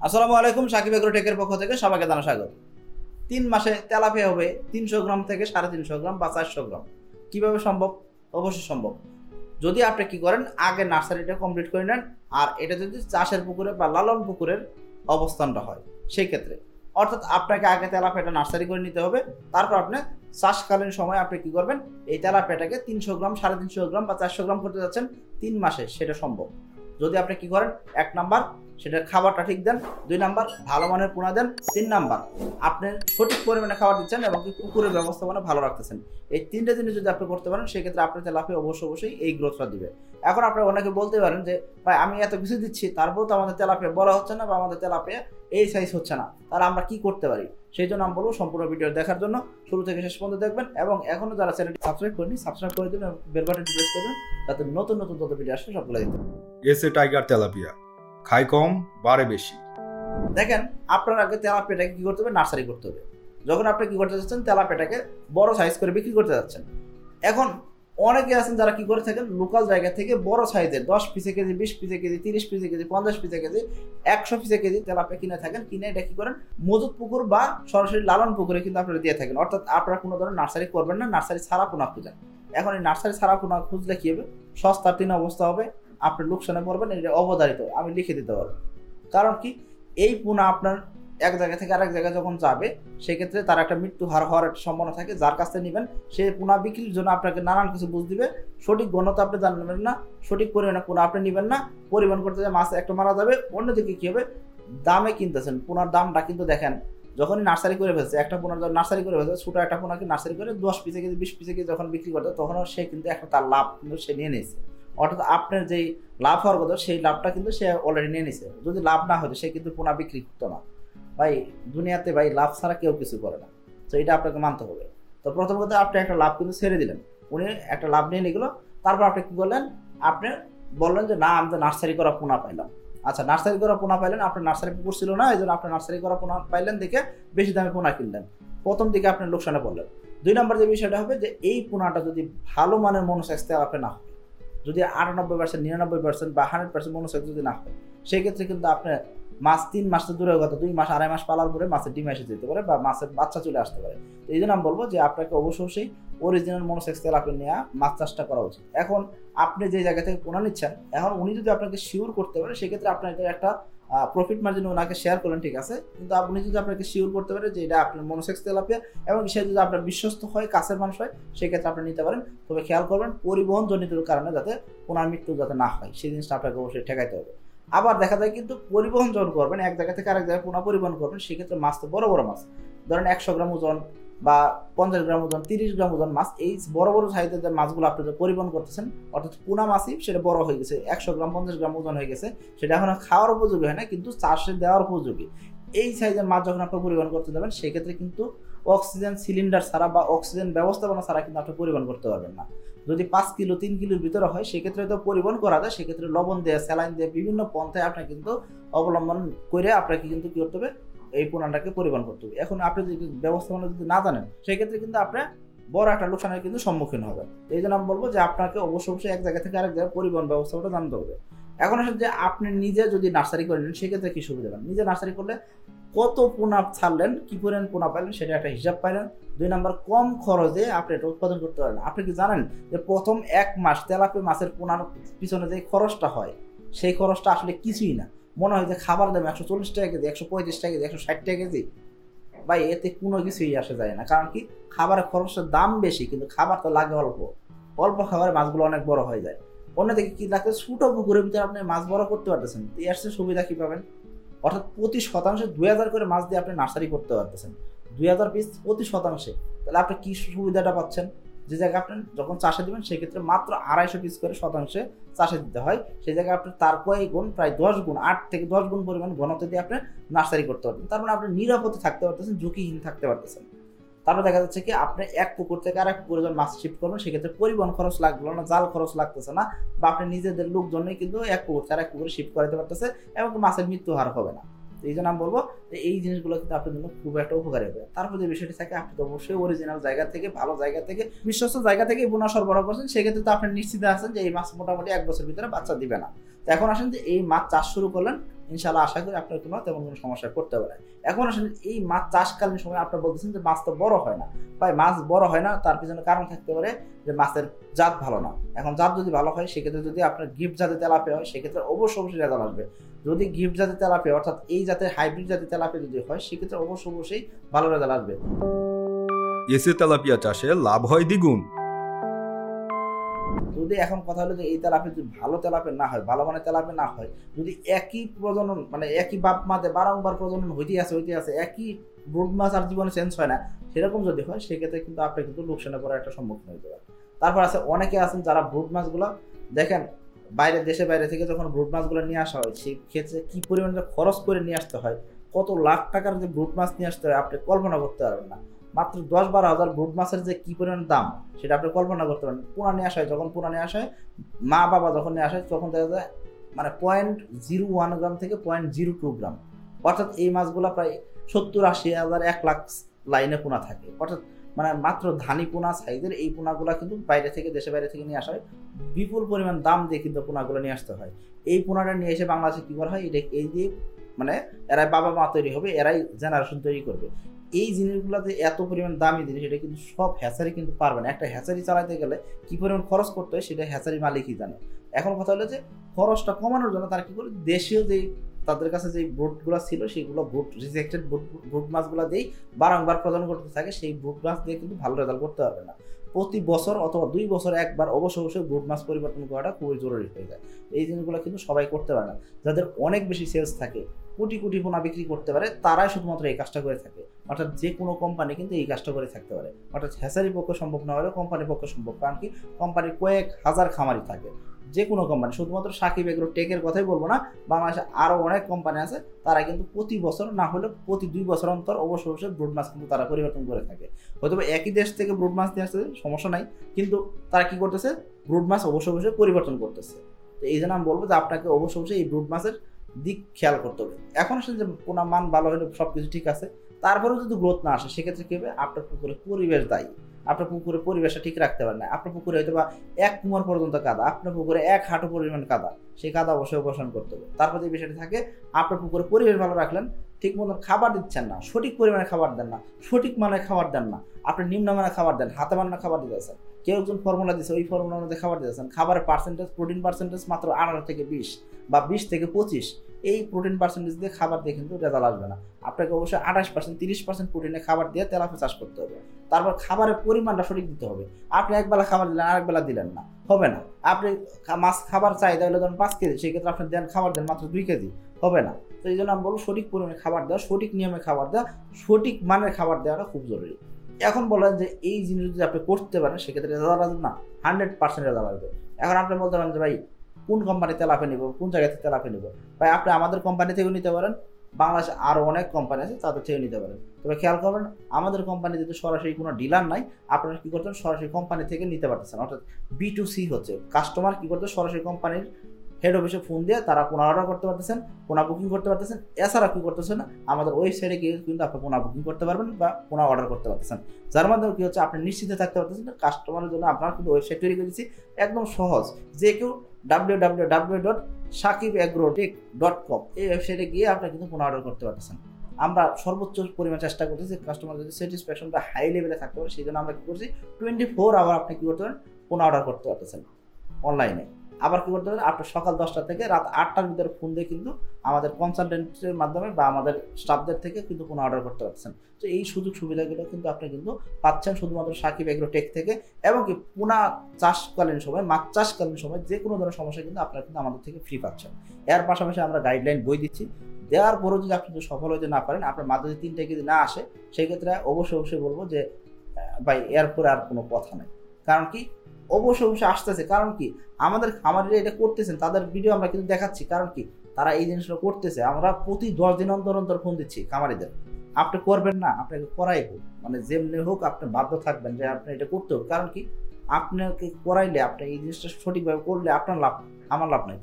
আসসালামু আলাইকুম, শাকিব এগ্রোটেকের পক্ষ থেকে সবাইকে জানা স্বাগত। 3 মাসে তেলাপিয়া হবে 300 গ্রাম থেকে 350 গ্রাম বা 400 গ্রাম। কিভাবে সম্ভব? অবশ্যই সম্ভব। যদি আপনি কি করেন, আগে নার্সারিটা কমপ্লিট করে নেন, আর এটা যদি চাষের পুকুরে বা লালন পুকুরের অবস্থানটা হয় সেই ক্ষেত্রে, অর্থাৎ আপনাকে আগে তেলাপিয়াটা নার্সারি করে নিতে হবে। তারপর আপনি চাষকালীন সময় আপনি কি করবেন, এই তেলাপিয়াটাকে 300 গ্রাম 350 গ্রাম বা 400 গ্রাম করতে যাচ্ছেন 3 মাসে, সেটা সম্ভব। যদি আপনি কি করেন, 1 নাম্বার সেটা খাবারটা ঠিক দেন, 2 নাম্বার ভালো মানের পোনা দেন, 3 নাম্বার আপনি সঠিক পরিমাণে খাবার দিচ্ছেন এবং কি পুকুরের ব্যবস্থাপনা ভালো রাখতেছেন। এই 3টে জিনিস যদি আপনি করতে পারেন, সেক্ষেত্রে আপনার তেলাপিয়া অবশ্যই এই গ্রোথটা দিবে। এখন আপনারা অনেকে বলতে পারেন যে ভাই, আমি এত কিছু দিচ্ছি তারপরেও তো আমাদের তেলাপিয়া বড় হচ্ছে না বা আমাদের তেলাপিয়া এই সাইজ হচ্ছে না, তাহলে আমরা কি করতে পারি? সেই জন্য আমি বলবো সম্পূর্ণ ভিডিও দেখার জন্য শুরু থেকে শেষ পর্যন্ত দেখবেন, এবং এখনো যারা চ্যানেলটি সাবস্ক্রাইব করেনি সাবস্ক্রাইব করে দিন, বেল বাটনটি প্রেস করবেন যাতে নতুন নতুন তথ্য ভিডিও আসে সবগুলো দিতে। এসে টাইগার তেলাপিয়া খায় কম বাড়ে বেশি। দেখেন, আপনার আগে তেলাপিয়াটাকে কি করতে হবে, নার্সারি করতে হবে। যখন আপনি কি করতে যাচ্ছেন, তেলাপিয়াটাকে বড় সাইজ করে বিক্রি করতে যাচ্ছেন। এখন অনেকে আছেন যারা কি করে থাকেন, লোকাল জায়গা থেকে বড় সাইজের 10 পিসে কেজি, 20 পিসে কেজি, 30 পিসে কেজি, 50 পিসে কেজি, 100 পিসে কেজি তেলাপিয়া কিনে থাকেন। কিনে এটা কি করেন, মজুদ পুকুর বা সরাসরি লালন পুকুরে কিন্তু আপনারা দিয়ে থাকেন। অর্থাৎ আপনারা কোনো ধরনের নার্সারি করবেন না, নার্সারি ছাড়া পোনা খুঁজেন। এখন এই নার্সারি ছাড়া পোনা খুঁজলে কি হবে, সস্তার 3 অবস্থা হবে, আপনি লোকসানে পড়বেন, এটা অবধারিত, আমি লিখে দিতে পারবো। কারণ কি, এই পোনা আপনার এক জায়গা থেকে আরেক জায়গায় যখন যাবে, সেক্ষেত্রে তার একটা মৃত্যু হার হওয়ার একটা সম্ভাবনা থাকে। যার কাছ থেকে নেবেন সে পোনা বিক্রির জন্য আপনাকে নানান কিছু বুঝ দিবে, সঠিক গণতা আপনি জানবেন না, সঠিক পরিমাণে পোনা আপনি নেবেন না, পরিমাণ করতে যায় মাছ একটা মারা যাবে। অন্যদিকে কি হবে, দামে কিনতেছেন, পোনার দামটা কিন্তু দেখেন, যখনই নার্সারি করে ফেলছে, একটা পোনার যখন নার্সারি করে ফেলছে, ছোটো একটা পোনাকে নার্সারি করে 10 পিসে কেজি 20 পিসে কেজি যখন বিক্রি করতে, তখন সে কিন্তু একটা তার লাভ কিন্তু সে নিয়ে নিয়েছে। অর্থাৎ আপনার যেই লাভ হওয়ার কথা, সেই লাভটা কিন্তু সে অলরেডি নিয়ে নিছে। যদি লাভ না হতো, সে কিন্তু পোনা বিক্রি করতো না। ভাই, দুনিয়াতে ভাই লাভ ছাড়া কেউ কিছু করে না, তো এটা আপনাকে মানতে হবে। তো প্রথম কথা, আপনি একটা লাভ কিন্তু ছেড়ে দিলেন, উনি একটা লাভ নিয়ে নিয়ে গেলো। তারপর আপনি কি করলেন, আপনি বললেন যে না, আমি তো নার্সারি করা পোনা পাইলাম। আচ্ছা, নার্সারি করা পোনা পাইলেন, আপনার নার্সারি পুকুর ছিল না, এই জন্য আপনার নার্সারি করা পোনা পাইলেন দেখে বেশি দামে পোনা কিনলেন। প্রথম দিকে আপনি লোকসানে পড়লেন। 2 নম্বর যে বিষয়টা হবে, যে এই পোনাটা যদি ভালো মানের মনোসেক্স আপনি না হয়, যদি 98%, 99% বা 100% মনোসেক্স যদি না হয়, সেই ক্ষেত্রে কিন্তু আপনার মাছ 3 মাস তো দূরের কথা, 2 মাস 2.5 মাস পালার পরে মাছের ডিম এসে যেতে পারে বা মাছের বাচ্চা চলে আসতে পারে। তো এই জন্য আমি বলবো যে আপনাকে অবশ্যই অরিজিনাল মনোসেক্স তেলাপিয়া নিয়ে মাছ চাষটা করা উচিত। এখন আপনি যে জায়গা থেকে পোনা নিচ্ছেন, এখন উনি যদি আপনাকে শিওর করতে পারে, সেক্ষেত্রে আপনার এটা একটা প্রফিট মার্জিন ওনাকে শেয়ার করলেন, ঠিক আছে। কিন্তু আপনি যদি আপনাকে শিওর করতে পারে যে এটা আপনার মনোসেক্স তেলাপিয়া, এবং সে যদি আপনার বিশ্বস্ত হয়, কাছের মানুষ হয়, সেক্ষেত্রে আপনি নিতে পারেন। তবে খেয়াল করবেন পরিবহন জনিত কারণে যাতে পোনার মৃত্যু যাতে না হয়, সেই জিনিসটা আপনাকে অবশ্যই ঠেকাইতে হবে। আবার দেখা যায় কিন্তু পরিবহন যখন করবেন, এক জায়গা থেকে আরেক জায়গায় পোনা পরিবহন করবেন, সেক্ষেত্রে মাছ তো বড় বড় মাছ, ধরেন 100 গ্রাম ওজন বা 50 গ্রাম ওজন, 30 গ্রাম ওজন মাছ, এই বড় বড় সাইজের যে মাছগুলো আপনি যে পরিবহন করতেছেন, অর্থাৎ পোনা মাছই সেটা বড় হয়ে গেছে, 100 গ্রাম 50 গ্রাম ওজন হয়ে গেছে, সেটা এখন খাওয়ার উপযোগী হয় না, কিন্তু চাষে দেওয়ার উপযোগী। এই সাইজের মাছ যখন আপনি পরিবহন করতে যাবেন, সেক্ষেত্রে কিন্তু অক্সিজেন সিলিন্ডার ছাড়া বা অক্সিজেন ব্যবস্থাপনা ছাড়া কিন্তু আপনি পরিবহন করতে পারবেন না। যদি 5 কিলো 3 কিলোর ভিতরে হয়, সেক্ষেত্রে তো পরিবহন করা যায়, সেক্ষেত্রে লবণ দিয়ে, স্যালাইন দিয়ে, বিভিন্ন পন্থায় আপনি কিন্তু অবলম্বন করে আপনাকে কিন্তু কি করতে হবে, এই পোনাটাকে পরিবহন করতে হবে। এখন আপনি যদি ব্যবস্থাপনা যদি না জানেন, সেক্ষেত্রে কিন্তু আপনার বড় একটা লোকসানের কিন্তু সম্মুখীন হবে। এই জন্য আমি বলবো যে আপনাকে অবশ্যই এক জায়গা থেকে আরেক জায়গায় পরিবহন ব্যবস্থাটা জানতে হবে। এখন আসলে যে আপনি নিজে যদি নার্সারি করে নেন, সেক্ষেত্রে কি সুবিধা পান, নিজে নার্সারি করলে কত পোনা ছাড়লেন, কি পরিমাণ পোনা পাইলেন, সেটা একটা হিসাব পাইলেন। 2 নম্বর, কম খরচে আপনি এটা উৎপাদন করতে পারেন। আপনি কি জানেন যে প্রথম 1 মাস তেলাপিয়া মাছের পোনার পিছনে যে খরচটা হয়, সেই খরচটা আসলে কিছুই না। মনে হয় যে খাবার দাম 140 টাকা কেজি, 135 টাকা কেজি, 160 টাকা কেজি। ভাই, এতে কোনো কিছুই আসে যায় না। কারণ কি, খাবারের খরচের দাম বেশি, কিন্তু খাবার তো লাগে অল্প। অল্প খাবারে মাছগুলো অনেক বড় হয়ে যায়। অন্যদিকে কি লাগছে, ছোট পুকুরের ভিতরে আপনি মাছ বড় করতে পারতেছেন, এর চেয়ে সুবিধা কি পাবেন? অর্থাৎ প্রতি শতাংশে 2000 করে মাছ দিয়ে আপনি নার্সারি করতে পারতেছেন, 2000 পিস প্রতি শতাংশে। তাহলে আপনি কি সুবিধাটা পাচ্ছেন, যে জায়গায় আপনি যখন চাষে দেবেন, সেক্ষেত্রে মাত্র 250 পিস করে শতাংশে চাষে দিতে হয়, সেই জায়গায় আপনি তার কয়েক গুণ, প্রায় 10 গুণ, 8 থেকে 10 গুণ পরিমাণ ঘনত্ব দিয়ে আপনি নার্সারি করতে পারবেন। তার মানে আপনি নিরাপদে থাকতে পারতেছেন, ঝুঁকিহীন থাকতে পারতেছেন। তারপর দেখা যাচ্ছে কি, আপনি এক পুকুর থেকে আরেক পুকুরে যখন মাছ শিফট করবেন, সেক্ষেত্রে পরিবহন খরচ লাগলো না, জাল খরচ লাগতেছে না, বা আপনি নিজেদের লোকজনই কিন্তু এক পুকুর থেকে আরেক পুকুরে শিফট করাতে পারতেছে, এবং মাছের মৃত্যু হার হবে না। এই জন্য আমি বলবো যে এই জিনিসগুলো কিন্তু আপনার জন্য খুব একটা উপকারী হবে। তারপর যে বিষয়টি থাকে, আপনি তো অবশ্যই অরিজিনাল জায়গা থেকে, ভালো জায়গা থেকে, বিশ্বস্ত জায়গা থেকে পোনা সরবরাহ করছেন, সেক্ষেত্রে তো আপনি নিশ্চিত আছেন যে এই মাছ মোটামুটি 1 বছর ভিতরে বাচ্চা দিবে না। তো এখন আসেন যে এই মাছ চাষ শুরু করলেন, ইনশাআল্লাহ আশা করি আপনার তেমন কোনো সমস্যা করতে হবে না। এখন আসলে এই মাছ চাষকালীন সময় আপনারা বলতেছেন যে মাছ তো বড় হয় না, ভাই মাছ বড় হয় না তার পিছনে কারণ থাকতে পারে যে মাছের জাত ভালো না। এখন জাত যদি ভালো হয় সেক্ষেত্রে যদি আপনার গিফট জাতের তেলাপিয়া হয় সেক্ষেত্রে অবশ্যই রেজাল্ট আসবে। যদি গিফট জাতের তেলাপিয়া অর্থাৎ এই জাতের হাইব্রিড জাতের তেলাপিয়া যদি হয় সেক্ষেত্রে অবশ্যই ভালো রেজাল্ট আসবে। এসে তেলাপিয়া চাষে লাভ হয় দ্বিগুণ। যদি এখন কথা হলো যে এই তেলাপিয়া যদি ভালো তেলাপিয়া না হয়, ভালো মানের তেলাপিয়া না হয়, যদি একই প্রজনন মানে একই বাপ মাতে বারংবার প্রজনন হইতে আছে একই ব্রুড মাছ আর জীবনে চেঞ্জ হয় না, সেরকম যদি হয় সেক্ষেত্রে কিন্তু আপনি কিন্তু লোকসানে পড়ার একটা সম্মুখীন হতে পারেন। তারপর আছে অনেকে আছেন যারা ব্রুড মাছগুলো দেখেন দেশের বাইরে থেকে যখন ব্রুড মাছগুলো নিয়ে আসা হয় সেই ক্ষেত্রে কি পরিমাণে খরচ করে নিয়ে আসতে হয়, কত লাখ টাকার যে ব্রুড মাছ নিয়ে আসতে হয় আপনি কল্পনা করতে পারবেন না। মাত্র 10-12 হাজার ব্রুড মাছের যে কি পরিমাণ দাম সেটা আপনি কল্পনা করতে পারেন। পোনা নিয়ে আসা হয়, যখন পোনা নিয়ে আসা হয় মা বাবা যখন নিয়ে আসে তখন দেখা যায় মানে 0.01 গ্রাম থেকে 0.02 গ্রাম, অর্থাৎ এই মাছগুলো প্রায় 70-80 হাজার 1 লাখ লাইনে পোনা থাকে। অর্থাৎ মানে মাত্র ধানি পোনা সাইজের এই পোনাগুলো কিন্তু দেশের বাইরে থেকে নিয়ে আসা হয়, বিপুল পরিমাণ দাম দিয়ে কিন্তু পোনাগুলো নিয়ে আসতে হয়। এই পোনাটা নিয়ে এসে বাংলাদেশে কী করা হয়, এই দিয়ে মানে এরাই বাবা মা তৈরি হবে, এরাই জেনারেশন তৈরি করবে। এই জিনিসগুলোতে এত পরিমাণ দামি জিনিস এটা কিন্তু সব হ্যাচারি কিন্তু পারবে না। একটা হ্যাচারি চালাতে গেলে কি পরিমাণ খরচ করতে হয় সেটা হ্যাচারি মালিকই জানে। এখন কথা হলো যে খরচটা কমানোর জন্য তারা কি করে দেশীয় যেই তাদের কাছে যে ব্রুডগুলো ছিল সেগুলো রিজেক্টেড ব্রুড মাছগুলো দিয়েই বারংবার প্রদান করতে থাকে। সেই ব্রুড মাছ দিয়ে কিন্তু ভালো রেজাল্ট করতে পারবে না। প্রতি বছর অথবা 2 বছর একবার অবশ্যই ব্রুড মাছ পরিবর্তন করাটা খুবই জরুরি হয়ে যায়। এই জিনিসগুলো কিন্তু সবাই করতে পারে না। যাদের অনেক বেশি সেলস থাকে, কোটি পোনা বিক্রি করতে পারে, তারাই শুধুমাত্র এই কাজটা করে থাকে। অর্থাৎ যে কোনো কোম্পানি কিন্তু এই কাজটা করে থাকতে পারে। অর্থাৎ হ্যাচারির পক্ষে সম্ভব না হলেও কোম্পানির পক্ষে সম্ভব, কারণ কি কোম্পানির কয়েক হাজার খামারি থাকে। যে কোনো কোম্পানি, শুধুমাত্র সাকিব এগ্রো টেকের কথাই বলবো না, বাংলাদেশে আরও অনেক কোম্পানি আছে তারা কিন্তু প্রতি বছর না হলেও প্রতি 2 বছর অন্তর অবশ্যই ব্রুড মাছ কিন্তু তারা পরিবর্তন করে থাকে। হয়তো একই দেশ থেকে ব্রুড মাছ নিয়ে আসছে সমস্যা নাই, কিন্তু তারা কি করতেছে ব্রুড মাছ অবশ্যই পরিবর্তন করতেছে। তো এই জন্য আমি বলবো যে আপনাকে অবশ্যই এই ব্রুড মাছের দিক খেয়াল করতে হবে। এখন আসলে যে পোনা মান ভালো হলে সব কিছু ঠিক আছে, তারপরেও যদি গ্রোথ না আসে সেক্ষেত্রে কি হবে, আপনার পুকুরে পরিবেশ দায়ী। আপনার পুকুরে পরিবেশটা ঠিক রাখতে পারেন না, আপনার পুকুরে হয়তো বা 1 কুমার পর্যন্ত কাদা, আপনার পুকুরে 1 হাঁটু পরিমাণ কাদা, সেই কাদা অবশ্যই অপসারণ করতে হবে। তারপর যে বিষয়টি থাকে আপনার পুকুরে পরিবেশ ভালো রাখলেন, ঠিক মতন খাবার দিচ্ছেন না, সঠিক পরিমাণে খাবার দেন না, সঠিক মানের খাবার দেন না, আপনি নিম্নমানের খাবার দেন, হাতে বানানো খাবার দিতেছেন, কেউ একজন ফর্মুলা দিচ্ছে ওই ফর্মুলার মধ্যে খাবার দিতেছেন, খাবারের প্রোটিন পার্সেন্টেজ মাত্র 18 থেকে 20 বা 20 থেকে 25, এই প্রোটিন পার্সেন্টেজ দিয়ে খাবার দিয়ে কিন্তু রেজাল্ট আসবে না। আপনাকে অবশ্যই 28% 30% প্রোটিনে খাবার দিয়ে তেলাপিয়া চাষ করতে হবে। তারপর খাবারের পরিমাণটা সঠিক দিতে হবে। আপনি একবেলা খাবার দিলেন আর একবেলা দিলেন না, হবে না। আপনি মাছ খাবার চাহিদা হলে ধরুন 5 কেজি, সেই ক্ষেত্রে আপনি খাবার দেন মাত্র 2 কেজি, হবে না। তো এই জন্য আমি বলবো সঠিক পরিমাণে খাবার দেওয়া, সঠিক নিয়মে খাবার দেওয়া, সঠিক মানের খাবার দেওয়াটা খুব জরুরি। এখন বলেন যে এই জিনিস যদি আপনি করতে পারেন সেক্ষেত্রে রেজাল্ট আসবে না, 100% রেজাল্ট আসবে। এখন আপনি বলতে পারেন যে ভাই কোন কোম্পানি তেলাপিয়া নিব, কোন জায়গা থেকে তেলাপিয়া নিব, ভাই আপনি আমাদের কোম্পানি থেকেও নিতে পারেন, বাংলাদেশে আরও অনেক কোম্পানি আছে তাদের থেকে নিতে পারেন। তবে খেয়াল করবেন আমাদের কোম্পানি যদি সরাসরি কোনো ডিলার নাই, আপনারা কী করতেন সরাসরি কোম্পানি থেকে নিতে পারতেছেন। অর্থাৎ B2C হচ্ছে, কাস্টমার কী করতে সরাসরি কোম্পানির হেড অফিসে ফোন দিয়ে তারা পোনা অর্ডার করতে পারতেছেন, পোনা বুকিং করতে পারতেছেন। এছাড়া কী করতেছেন না, আমাদের ওয়েবসাইটে গিয়ে কিন্তু আপনি পোনা বুকিং করতে পারবেন বা পোনা অর্ডার করতে পারতেছেন, যার মাধ্যমে কী হচ্ছে আপনি নিশ্চিন্তে থাকতে পারতেছেন। কাস্টমারের জন্য আপনারা কিন্তু ওয়েবসাইট তৈরি করে দিচ্ছি একদম সহজ, যে কেউ www.shakibagro.com এই ওয়েবসাইটে গিয়ে আপনি কিন্তু পোনা অর্ডার করতে পারতেছেন। আমরা সর্বোচ্চ পরিমাণ চেষ্টা করতেছি কাস্টমার যদি স্যাটিসফ্যাকশনটা হাই লেভেলে থাকতে পারে, সেই জন্য আমরা কী করছি 24 আওয়ার আপনি কী করতে পারেন পোনা অর্ডার করতে পারতেছেন অনলাইনে। আবার কী করতে পারেন আপনি সকাল 10টা থেকে রাত 8টার ভিতরে ফোন দিয়ে কিন্তু আমাদের কনসালটেন্টের মাধ্যমে বা আমাদের স্টাফদের থেকে কিন্তু কোনো অর্ডার করতে পারছেন। তো এই সুযোগ সুবিধাগুলো কিন্তু আপনি কিন্তু পাচ্ছেন শুধুমাত্র সাকিব এগ্রো টেক থেকে। এবং কি পোনা চাষকালীন সময়, মাছ চাষকালীন সময় যে কোনো ধরনের সমস্যা কিন্তু আপনারা কিন্তু আমাদের থেকে ফ্রি পাচ্ছেন। এর পাশাপাশি আমরা গাইডলাইন বই দিচ্ছি, দেওয়ার পরেও যদি আপনি সফল হতে না পারেন, আপনার মাঝে যদি 3টা কেজি না আসে, সেই ক্ষেত্রে অবশ্যই বলবো যে ভাই এরপরে আর কোনো কথা নেই। কারণ কি অবশ্যই আসতেছে, কারণ কি আমাদের খামারিরা এটা করতেছেন, তাদের ভিডিও আমরা কিন্তু দেখাচ্ছি, কারণ কি তারা এই জিনিসটা করতেছে। আমরা প্রতি 10 দিন অন্তর ফোন দিচ্ছি খামারিদের, আপনি করবেন না, আপনাকে করাইব, মানে যেমনি হোক আপনি বাধ্য থাকবেন যে আপনি এটা করতে হবে। কারণ কি আপনাকে করাইলে আপনি এই জিনিসটা সঠিকভাবে করলে আপনার লাভ, আমার লাভ নাই। তো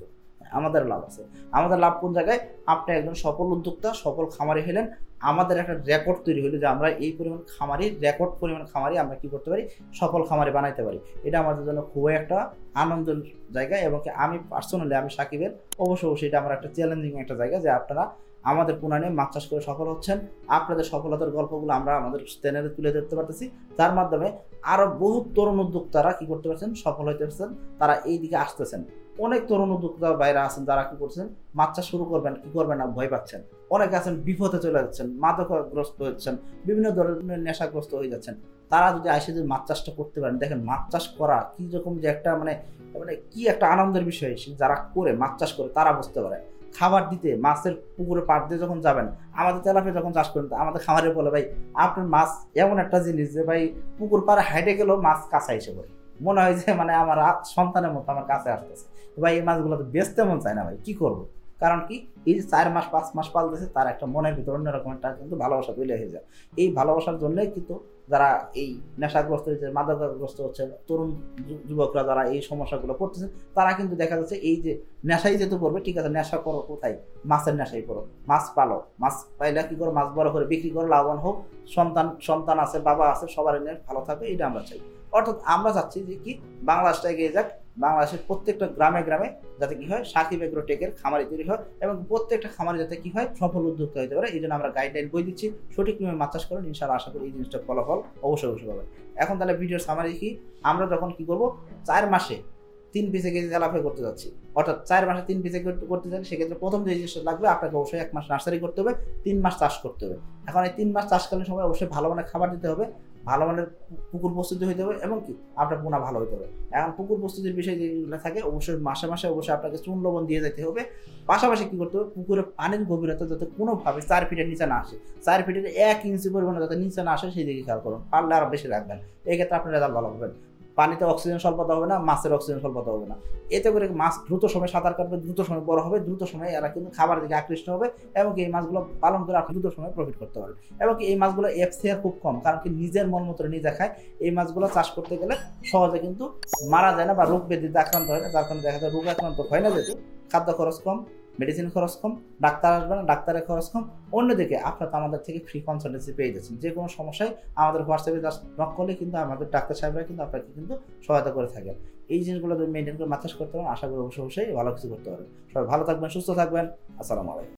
আমাদের লাভ আছে। আমাদের লাভ কোন জায়গায়? আপনি একজন সফল উদ্যোক্তা, সফল খামারি হলেন, আমাদের একটা রেকর্ড তৈরি হলো যে আমরা এই পরিমাণ খামারি, রেকর্ড পরিমাণ খামারি আমরা কি করতে পারি, সফল খামারি বানাইতে পারি। এটা আমাদের জন্য খুবই একটা আনন্দের জায়গা, এবং আমি পার্সোনালি আমি সাকিবের অবশ্যই এটা আমার একটা চ্যালেঞ্জিং একটা জায়গা যে আপনারা আমাদের পুনানে মাছ চাষ করে সফল হচ্ছেন। আপনাদের সফলতার গল্পগুলো আমরা আমাদের চ্যানেলে তুলে ধরতে পারতেছি, তার মাধ্যমে আরও বহু তরুণ উদ্যোক্তারা কি করতে পারছেন, সফল হইতে পারছেন, তারা এই দিকে আসতেছেন। অনেক তরুণ উদ্যোক্তা বাইরে আছেন যারা কি করছেন, মাছ চাষ শুরু করবেন, কি করবেন না ভয় পাচ্ছেন। অনেকে আছেন বিপদে চলে যাচ্ছেন, মাদকগ্রস্ত হচ্ছেন, বিভিন্ন ধরনের নেশাগ্রস্ত হয়ে যাচ্ছেন। তারা যদি আসে যদি মাছ চাষটা করতে পারেন, দেখেন মাছ চাষ করা কি রকম যে একটা মানে কি একটা আনন্দের বিষয়, যারা করে মাছ চাষ করে তারা বুঝতে পারে। খাবার দিতে মাছের পুকুরে পাড় দিয়ে যখন যাবেন, আমাদের তেলাপিয়া যখন চাষ করেন আমাদের খামারে বলে ভাই আপনার মাছ এমন একটা জিনিস যে ভাই পুকুর পাড়ে হাইটে গেলেও মাছ কাছে এসে পড়ে, মনে হয় যে মানে আমার সন্তানের মতো আমার কাছে আসতেছে। ভাই এই মাছগুলো তো বেচতে মন চায় না ভাই, কি করবো? কারণ কি, এই যে 4 মাস 5 মাস পালতেছে তার একটা মনের ভিতরে অন্যরকম একটা কিন্তু ভালোবাসা তৈরি হয়ে যায়। এই ভালোবাসার জন্যই কিন্তু যারা এই নেশাগ্রস্ত হচ্ছে, মাদকগ্রস্ত হচ্ছে, তরুণ যুবকরা যারা এই সমস্যাগুলো পড়তেছে, তারা কিন্তু দেখা যাচ্ছে এই যে নেশাই যেহেতু করবে, ঠিক আছে নেশা করো কোথায়, মাছের নেশাই করো, মাছ পালো, মাছ পাইলে কি করো, মাছ বড় করে বিক্রি করো, লাভবান হোক, সন্তান আছে, বাবা আছে, সবার নিয়ে ভালো থাকবে, এটা আমরা চাই। অর্থাৎ আমরা চাচ্ছি যে কি বাংলাদেশটা এগিয়ে যাক, বাংলাদেশের প্রত্যেকটা গ্রামে গ্রামে যাতে কি হয় সাকিব এগ্রোটেকের খামারি তৈরি হয়, এবং প্রত্যেকটা খামারি যাতে কি হয় সফল উদ্যোক্তা হতে পারে। এই জন্য আমরা গাইডলাইন বই দিচ্ছি, সঠিক নিয়মে মাছ চাষ করেন, ইনশাআল্লাহ আশা করি এই জিনিসটা ফলাফল অবশ্যই পাবেন। এখন তাহলে ভিডিওর সামারি কি, আমরা যখন কি করব 4 মাসে 3 পিসে কেজি তেলাপিয়া করতে যাচ্ছি, অর্থাৎ 4 মাসে 3 পিসে করতে যাচ্ছি, সেক্ষেত্রে প্রথম যে জিনিসটা লাগবে আপনাকে অবশ্যই 1 মাস নার্সারি করতে হবে, 3 মাস চাষ করতে হবে। এখন এই 3 মাস চাষকালীন সময় অবশ্যই ভালো মানের খাবার দিতে হবে, ভালো মানের পুকুর প্রস্তুতি হইতে হবে, এবং কি আপনার পোনা ভালো হইতে হবে। এখন পুকুর প্রস্তুতির বিষয় যেগুলো থাকে অবশ্যই মাসে মাসে অবশ্যই আপনাকে চুন লবণ দিয়ে যেতে হবে। পাশাপাশি কি করতে হবে, পুকুরের পানির গভীরতা যাতে কোনোভাবে 4 ফিটের নিচে না আসে, 4 ফিটের 1 ইঞ্চি পরিমাণে যাতে নিচে না আসে সেই দিকে খেয়াল করুন, পারলে আরও বেশি রাখবেন, এই ক্ষেত্রে আপনার রেজাল্ট ভালো পাবেন। পানিতে অক্সিজেন স্বল্পতা হবে না, মাছের অক্সিজেন স্বল্পতা হবে না, এতে করে মাছ দ্রুত সময় সাঁতার কাটবে, দ্রুত সময় বড় হবে, দ্রুত সময় এরা কিন্তু খাবারের দিকে আকৃষ্ট হবে, এবং এই মাছগুলো পালন করে আপনি দ্রুত সময় প্রফিট করতে পারবেন। এবং এই মাছগুলো FCR খুব কম, কারণ কি নিজের মলমূত্র নিজে খায়। এই মাছগুলো চাষ করতে গেলে সহজে কিন্তু মারা যায় না বা রোগ ব্যাধিতে আক্রান্ত হয় না, যার কারণে দেখা যায় রোগ আক্রান্ত হয় না, যেহেতু খাদ্য খরচ কম, মেডিসিন খরচ কম, ডাক্তার আসবে না, ডাক্তারের খরচ কম। অন্যদিকে আপনারা তো আমাদের থেকে ফ্রি কনসালটেন্সি পেয়ে যাচ্ছেন, যে কোনো সমস্যায় আমাদের হোয়াটসঅ্যাপে নক করলে কিন্তু আমাদের ডাক্তার সাহেবরা কিন্তু আপনাকে কিন্তু সহায়তা করে থাকেন। এই জিনিসগুলো যদি মেনটেন করে মাছ চাষ করতে পারেন, আশা করি অবশ্যই ভালো কিছু করতে পারবেন। সবাই ভালো থাকবেন, সুস্থ থাকবেন। আসসালামু আলাইকুম।